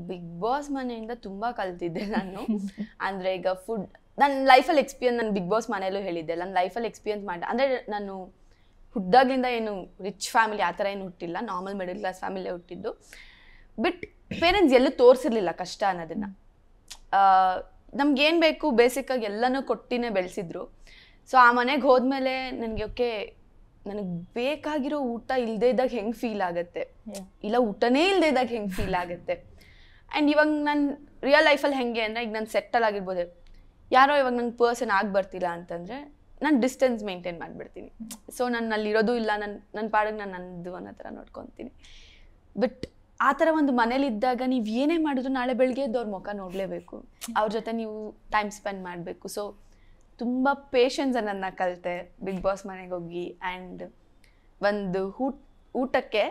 Big boss ಮನೆಯಿಂದ ತುಂಬ ಕಲ್ತಿದ್ದೆ ನಾನು. ಅಂದರೆ ಈಗ ಫುಡ್ ನನ್ನ ಲೈಫಲ್ಲಿ ಎಕ್ಸ್ಪೀರಿಯನ್ಸ್, ನಾನು ಬಿಗ್ ಬಾಸ್ ಮನೆಯಲ್ಲೂ ಹೇಳಿದ್ದೆ, ನನ್ನ ಲೈಫಲ್ಲಿ ಎಕ್ಸ್ಪೀರಿಯನ್ಸ್ ಮಾಡಿ, ಅಂದರೆ ನಾನು ಹುಟ್ಟಿದಾಗ್ಲಿಂದ ಏನು ರಿಚ್ ಫ್ಯಾಮಿಲಿ ಆ ಥರ ಏನು ಹುಟ್ಟಿಲ್ಲ, ನಾರ್ಮಲ್ ಮಿಡಲ್ ಕ್ಲಾಸ್ ಫ್ಯಾಮಿಲಿಯೇ ಹುಟ್ಟಿದ್ದು. ಬಟ್ ಪೇರೆಂಟ್ಸ್ ಎಲ್ಲೂ ತೋರಿಸಿರ್ಲಿಲ್ಲ ಕಷ್ಟ ಅನ್ನೋದನ್ನು. ನಮ್ಗೇನು ಬೇಕು ಬೇಸಿಕ್ಕಾಗಿ ಎಲ್ಲನೂ ಕೊಟ್ಟಿನೇ ಬೆಳೆಸಿದ್ರು. ಸೊ ಆ ಮನೆಗೆ ಹೋದ್ಮೇಲೆ ನನಗೆ ಓಕೆ, ನನಗೆ ಬೇಕಾಗಿರೋ ಊಟ ಇಲ್ಲದೇ ಇದ್ದಾಗ ಹೆಂಗೆ ಫೀಲ್ ಆಗುತ್ತೆ, ಇಲ್ಲ ಊಟನೇ ಇಲ್ಲದೇ ಇದ್ದಾಗ ಹೆಂಗೆ ಫೀಲ್ ಆಗುತ್ತೆ. ಆ್ಯಂಡ್ ಇವಾಗ ನಾನು ರಿಯಲ್ ಲೈಫಲ್ಲಿ ಹೆಂಗೆ ಅಂದರೆ, ಈಗ ನಾನು ಸೆಟ್ಟಲ್ ಆಗಿರ್ಬೋದು, ಯಾರೋ ಇವಾಗ ನಂಗೆ ಪರ್ಸನ್ ಆಗಿ ಬರ್ತಿಲ್ಲ ಅಂತಂದರೆ ನಾನು ಡಿಸ್ಟೆನ್ಸ್ ಮೇಂಟೈನ್ ಮಾಡಿಬಿಡ್ತೀನಿ. ಸೊ ನಾನು ಅಲ್ಲಿರೋದು ಇಲ್ಲ, ನನ್ನ ಪಾಡಿಗೆ ನಾನು ನನ್ನದು ಅನ್ನೋ ಥರ ನೋಡ್ಕೊತೀನಿ. ಬಟ್ ಆ ಥರ ಒಂದು ಮನೇಲಿದ್ದಾಗ ನೀವು ಏನೇ ಮಾಡಿದ್ರು ನಾಳೆ ಬೆಳಗ್ಗೆ ಎದ್ದವ್ರ ಮುಖ ನೋಡಲೇಬೇಕು, ಅವ್ರ ಜೊತೆ ನೀವು ಟೈಮ್ ಸ್ಪೆಂಡ್ ಮಾಡಬೇಕು. ಸೊ ತುಂಬ ಪೇಷನ್ಸನ್ನು ಕಲಿತೆ ಬಿಗ್ ಬಾಸ್ ಮನೆಗೆ ಹೋಗಿ. ಆ್ಯಂಡ್ ಒಂದು ಊಟಕ್ಕೆ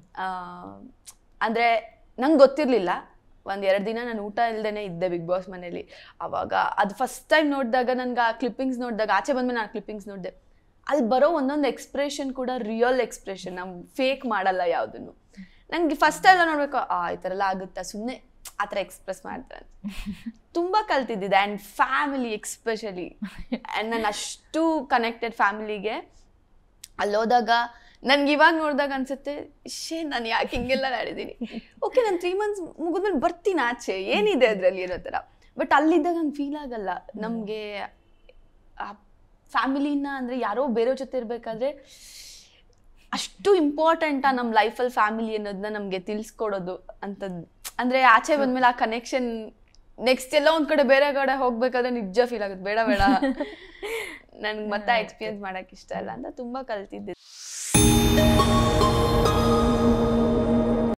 ಅಂದರೆ ನಂಗೆ ಗೊತ್ತಿರಲಿಲ್ಲ, 1-2 ದಿನ ನಾನು ಊಟ ಇಲ್ಲದೇ ಇದ್ದೆ ಬಿಗ್ ಬಾಸ್ ಮನೇಲಿ. ಆವಾಗ ಅದು ಫಸ್ಟ್ ಟೈಮ್ ನೋಡಿದಾಗ ನನಗೆ ಆ ಕ್ಲಿಪ್ಪಿಂಗ್ಸ್ ನೋಡಿದಾಗ, ಆಚೆ ಬಂದಮೇಲೆ ನಾನು ಕ್ಲಿಪ್ಪಿಂಗ್ಸ್ ನೋಡಿದೆ, ಅಲ್ಲಿ ಬರೋ ಒಂದೊಂದು ಎಕ್ಸ್ಪ್ರೆಷನ್ ಕೂಡ ರಿಯಲ್ ಎಕ್ಸ್ಪ್ರೆಷನ್, ನಾವು ಫೇಕ್ ಮಾಡಲ್ಲ ಯಾವುದನ್ನು. ನನಗೆ ಫಸ್ಟ್ ಎಲ್ಲ ನೋಡಬೇಕು, ಈ ಥರ ಎಲ್ಲ ಆಗುತ್ತಾ, ಸುಮ್ಮನೆ ಆ ಥರ ಎಕ್ಸ್ಪ್ರೆಸ್ ಮಾಡ್ತಾರೆ. ತುಂಬ ಕಲ್ತಿದ್ದಿದೆ. ಆ್ಯಂಡ್ ಫ್ಯಾಮಿಲಿ ಎಕ್ಸ್ಪೆಷಲಿ, ಆ್ಯಂಡ್ ನಾನು ಅಷ್ಟು ಕನೆಕ್ಟೆಡ್ ಫ್ಯಾಮಿಲಿಗೆ. ಅಲ್ಲೋದಾಗ ನನ್ಗೆ ಇವಾಗ ನೋಡಿದಾಗ ಅನ್ಸುತ್ತೆ, ನಾನು ಯಾಕೆ ಹಿಂಗೆಲ್ಲ ಮಾಡಿದ್ದೀನಿ. ಓಕೆ, ನಾನು 3 months ಮುಗಿದ್ಮೇಲೆ ಬರ್ತೀನಿ ಆಚೆ, ಏನಿದೆ ಅದರಲ್ಲಿ ಇರೋ ಥರ. ಬಟ್ ಅಲ್ಲಿದ್ದಾಗ ನಂಗೆ ಫೀಲ್ ಆಗಲ್ಲ. ನಮಗೆ ಆ ಫ್ಯಾಮಿಲಿನ ಅಂದರೆ ಯಾರೋ ಬೇರೆಯವ್ರ ಜೊತೆ ಇರಬೇಕಾದ್ರೆ ಅಷ್ಟು ಇಂಪಾರ್ಟೆಂಟಾ ನಮ್ಮ ಲೈಫಲ್ಲಿ ಫ್ಯಾಮಿಲಿ ಅನ್ನೋದನ್ನ ನಮಗೆ ತಿಳಿಸ್ಕೊಡೋದು ಅಂಥದ್ದು. ಅಂದರೆ ಆಚೆ ಬಂದಮೇಲೆ ಆ ಕನೆಕ್ಷನ್, ನೆಕ್ಸ್ಟ್ ಎಲ್ಲ ಒಂದು ಕಡೆ ಬೇರೆ ಕಡೆ ಹೋಗ್ಬೇಕಾದ್ರೆ ನಿಜ ಫೀಲ್ ಆಗುತ್ತೆ, ಬೇಡ ಬೇಡ ನನಗೆ ಮತ್ತೆ ಎಕ್ಸ್ಪೀರಿಯನ್ಸ್ ಮಾಡೋಕ್ಕೆ ಇಷ್ಟ ಇಲ್ಲ ಅಂತ ತುಂಬ ಕಲ್ತಿದ್ದೆ.